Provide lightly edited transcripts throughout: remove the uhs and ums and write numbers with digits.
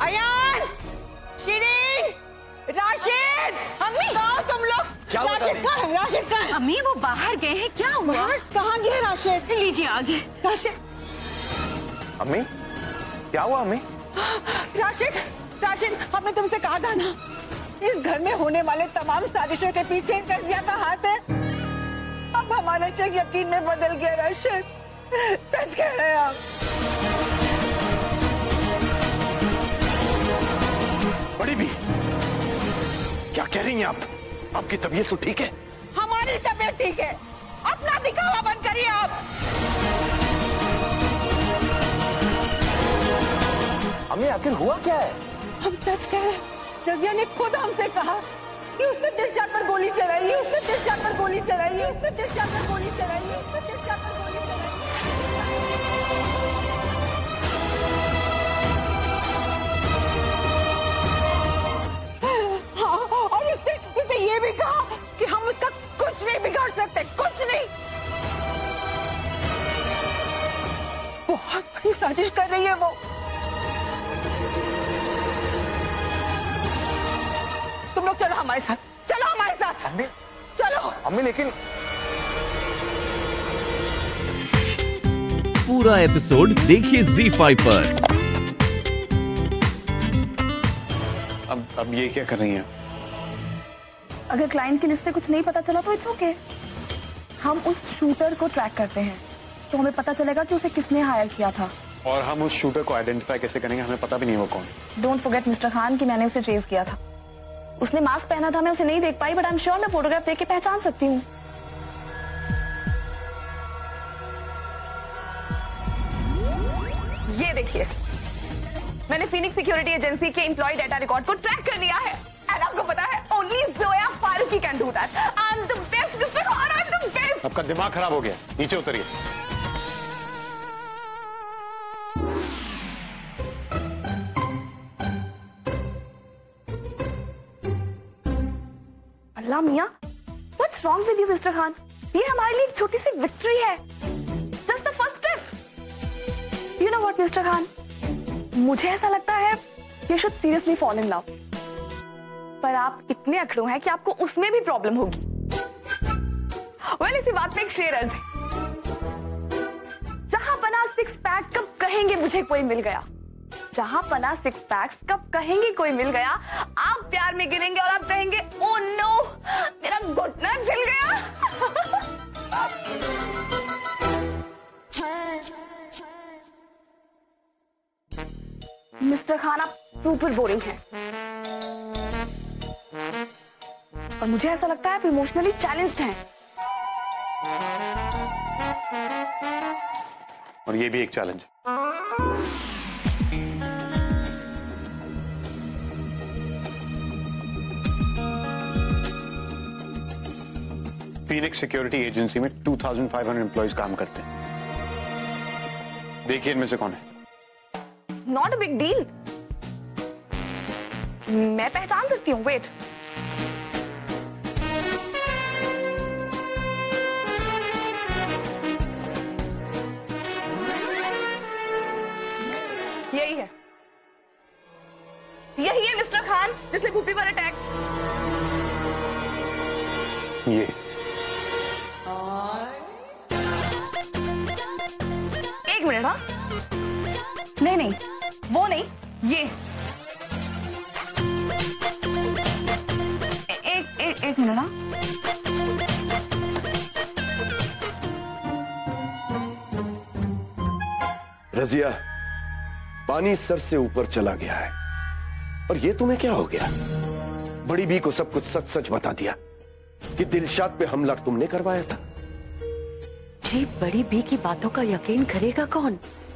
अयान, शिरीन, राशिद, अम्मी कहाँ तुम लोग? क्या राशिद कहाँ है? राशिद कहाँ है? अम्मी वो बाहर गए हैं, क्या हुआ? बाहर कहाँ गए राशिद? लीजिए आगे। राशिद, अम्मी क्या हुआ अम्मी? राशिद, राशिद, हमने तुमसे कहा था ना, इस घर में होने वाले तमाम साजिशों के पीछे रजिया का हाथ है। अब हमारा शक यकीन में बदल गया राशिद, सच कह रहे हैं आप। बड़ी भी क्या कह रही हैं आप? आपकी तबीयत तो ठीक है? हमारी तबीयत ठीक है, अपना दिखावा बंद करिए आप। अम्मी आखिर हुआ क्या है? हम सच कह रहे हैं, रजिया ने खुद हमसे कहा कि उसने दिलशाद पर गोली चलाई है, उसने दिलशाद पर गोली चलाई है, उसने दिलशाद पर गोली चलाई है, उसने दिलशाद पर गोली चलाई है। हाँ, और उसने ये भी कहा कि हम उसका कुछ नहीं बिगाड़ सकते, कुछ नहीं। बहुत बड़ी साजिश कर रही है वो। तुम लोग चलो हमारे साथ, चलो हमारे साथ। अम्मी, चलो अम्मी लेकिन पूरा एपिसोड देखिए ZEE5 पर। अब ये क्या कर रही हैं? अगर क्लाइंट की लिस्ट से कुछ नहीं पता चला तो इट्स ओके। हम उस शूटर को ट्रैक करते हैं तो हमें पता चलेगा कि उसे किसने हायर किया था। और हम उस शूटर को आइडेंटिफाई कैसे करेंगे? हमें पता भी नहीं वो कौन। डोंट फॉरगेट मिस्टर खान कि मैंने उसे ट्रेस किया था। उसने मास्क पहना था, मैं उसे नहीं देख पाई, बट आई एम श्योर मैं फोटोग्राफ देख के पहचान सकती हूँ। ये देखिए, मैंने फीनिक्स सिक्योरिटी एजेंसी के एम्प्लॉय डाटा रिकॉर्ड को ट्रैक कर लिया है। एंड आपको पता है, only Zoya Farooqui can do that. I am the best mister Khan, I am the best. आपका दिमाग खराब हो गया, नीचे उतरिए। अल्लाह मियां, what's wrong with you mister Khan? ये हमारे लिए एक छोटी सी विक्ट्री है, just the first step. You know what mister Khan, मुझे ऐसा लगता है you should seriously fall in love। पर आप इतने अकड़ू हैं कि आपको उसमें भी प्रॉब्लम होगी। वेल, इसी बात में एक शेर अर्ज है, जहां पना सिक्स पैक कब कहेंगे मुझे कोई मिल गया। जहां पना सिक्स पैक्स कब कहेंगे कोई मिल गया। आप प्यार में गिरेंगे और आप कहेंगे ओ नो, मेरा घुटना छिल गया। मिस्टर खान, आप सुपर बोरिंग हैं और मुझे ऐसा लगता है आप इमोशनली चैलेंज्ड हैं। और ये भी एक चैलेंज है। फीनिक्स सिक्योरिटी एजेंसी में 2500 एम्प्लॉइज काम करते हैं। देखिए इनमें से कौन है। नॉट अ बिग डील, मैं पहचान सकती हूँ। वेट, यही है, यही है मिस्टर खान जिसने फूफी पर अटैक। ये एक मिनट, हाँ, नहीं नहीं, वो नहीं, ये एक मिनट, हाँ। रजिया, पानी सर से ऊपर चला गया है और ये तुम्हें क्या हो गया? बड़ी बी को सब कुछ सच सच बता दिया कि दिलशाद पे हमला तुमने करवाया था। जी, बड़ी बी की बातों का यकीन करेगा कौन?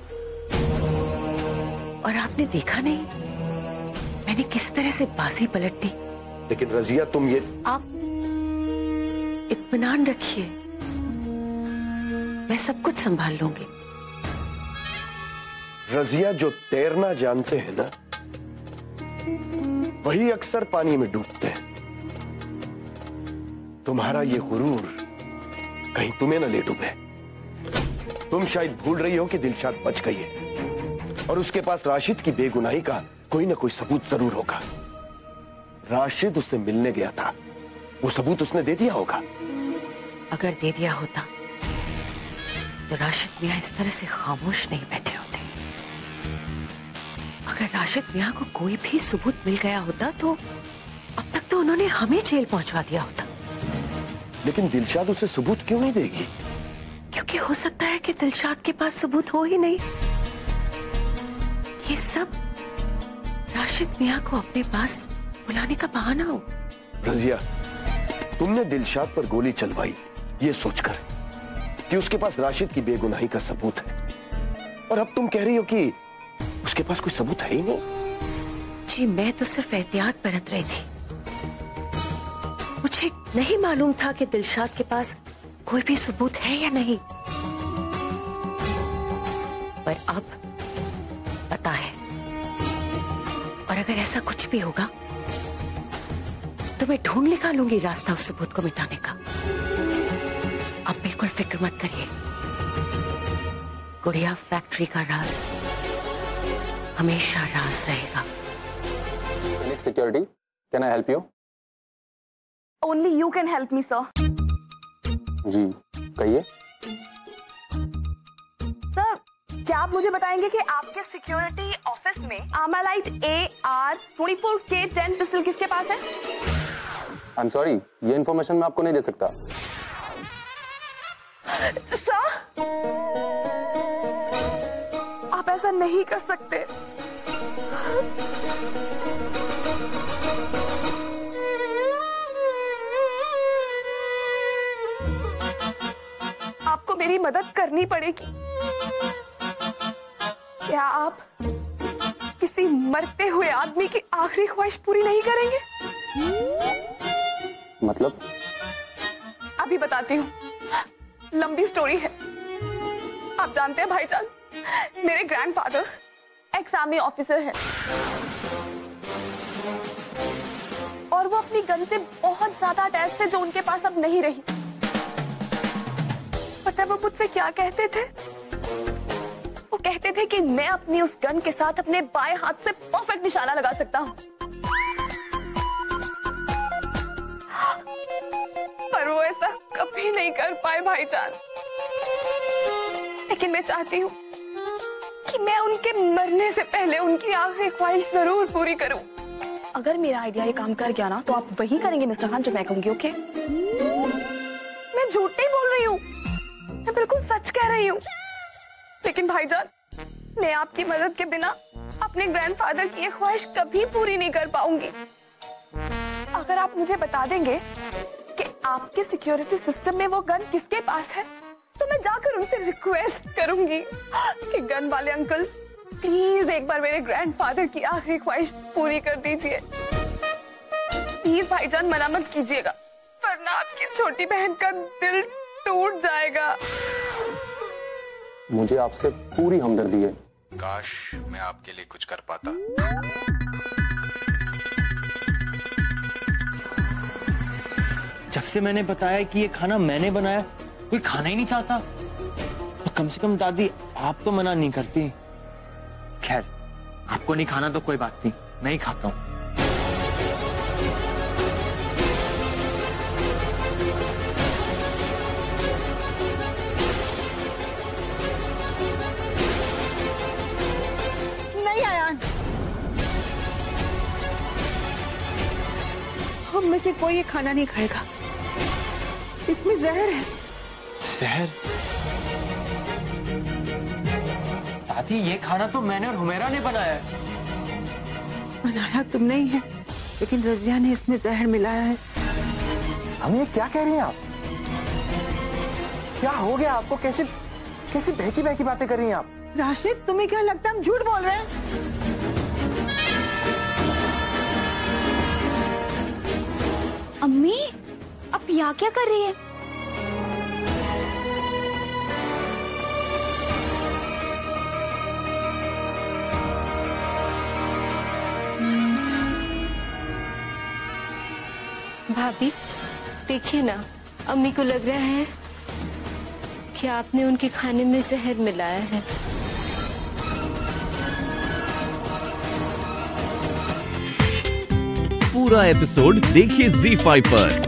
और आपने देखा नहीं मैंने किस तरह से बाजी पलट दी। लेकिन रजिया, तुम ये आप इत्मीनान रखिए, मैं सब कुछ संभाल लूंगी। रजिया, जो तैरना जानते हैं ना, वही अक्सर पानी में डूबते हैं। तुम्हारा ये गुरूर कहीं तुम्हें न ले डूबे। तुम शायद भूल रही हो कि दिलशाद बच गई है और उसके पास राशिद की बेगुनाही का कोई ना कोई सबूत जरूर होगा। राशिद उससे मिलने गया था, वो सबूत उसने दे दिया होगा। अगर दे दिया होता तो राशिद मियां इस तरह से खामोश नहीं बैठे होते। अगर राशिद मियां को कोई भी सबूत मिल गया होता तो अब तक तो उन्होंने हमें जेल पहुंचवा दिया होता। लेकिन दिलशाद उसे सबूत क्यों नहीं देगी? क्योंकि हो सकता है कि दिलशाद के पास सबूत हो ही नहीं। ये सब राशिद मियां को अपने पास बुलाने का बहाना हो। रजिया, तुमने दिलशाद पर गोली चलवाई ये सोचकर कि उसके पास राशिद की बेगुनाही का सबूत है, और अब तुम कह रही हो कि उसके पास कोई सबूत है ही नहीं। जी मैं तो सिर्फ एहतियात बरत रही थी। मुझे नहीं मालूम था कि दिलशाद के पास कोई भी सबूत है या नहीं, पर अब पता है। और अगर ऐसा कुछ भी होगा तो मैं ढूंढ निकालूंगी रास्ता उस सबूत को मिटाने का। आप बिल्कुल फिक्र मत करिए। गुड़िया फैक्ट्री का राज हमेशा राज रहेगा। Security, can I help you? Only you can help me sir. जी कहिए। सर, क्या आप मुझे बताएंगे कि आपके सिक्योरिटी ऑफिस में आर्मालाइट AR-24K10 पिस्टल किसके पास है? आई एम सॉरी, ये इन्फॉर्मेशन मैं आपको नहीं दे सकता। सर, आप ऐसा नहीं कर सकते। आपको मेरी मदद करनी पड़ेगी। क्या आप किसी मरते हुए आदमी की आखिरी ख्वाहिश पूरी नहीं करेंगे? मतलब? अभी बताती हूँ, लंबी स्टोरी है। आप जानते हैं भाईजान, मेरे ग्रैंडफादर एक्स आर्मी ऑफिसर हैं और वो अपनी गन से बहुत ज्यादा अटैच थे जो उनके पास अब नहीं रही। पता है वो मुझसे क्या कहते थे? वो कहते थे कि मैं अपनी उस गन के साथ अपने बाएं हाथ से परफेक्ट निशाना लगा सकता हूँ, पर वो ऐसा कभी नहीं कर पाए भाईजान। लेकिन मैं चाहती हूँ कि मैं उनके मरने से पहले उनकी आखिरी ख्वाहिश जरूर पूरी करूं। अगर मेरा आइडिया ये काम कर गया ना तो आप वही करेंगे मिस्टर खान जो मैं कहूंगी, ओके? मैं झूठ नहीं बोल रही हूँ, मैं बिल्कुल सच कह रही हूँ। लेकिन भाईजान, मैं आपकी मदद के बिना अपने ग्रैंडफादर की ये ख्वाहिश कभी पूरी नहीं कर पाऊंगी। अगर आप मुझे बता देंगे कि आपके सिक्योरिटी सिस्टम में वो गन किसके पास है तो मैं जाकर उनसे रिक्वेस्ट करूंगी कि गन वाले अंकल प्लीज एक बार मेरे ग्रैंडफादर की आखिरी ख्वाहिश पूरी कर दीजिए। प्लीज भाईजान, मना मत कीजिएगा, वरना आपकी छोटी बहन का दिल टूट जाएगा। मुझे आपसे पूरी हमदर्दी है। काश मैं आपके लिए कुछ कर पाता। जब से मैंने बताया कि ये खाना मैंने बनाया, कोई खाना ही नहीं चाहता। तो कम से कम दादी आप तो मना नहीं करती। खैर, आपको नहीं खाना तो कोई बात नहीं, मैं ही खाता हूँ। नहीं आयान, हम में से कोई ये खाना नहीं खाएगा, इसमें जहर है। जहर? दादी ये खाना तो मैंने और हुमेरा ने बनाया है। बनाया तुम नहीं है, लेकिन रजिया ने इसमें जहर मिलाया है। हम ये क्या कह रही हैं आप? क्या हो गया आपको? कैसी बहकी बहकी बातें कर रही हैं आप? राशिद, तुम्हें क्या लगता है हम झूठ बोल रहे हैं? अम्मी, आप यहाँ क्या कर रही है? भाभी देखिए ना, अम्मी को लग रहा है कि आपने उनके खाने में जहर मिलाया है। पूरा एपिसोड देखिए ZEE5 पर।